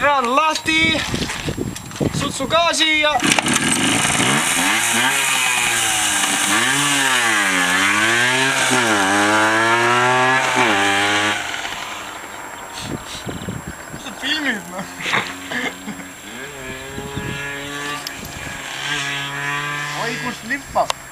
kraan lahti, sutsu gaasi ja mis sa filmid, noh? Oi, kus lippab?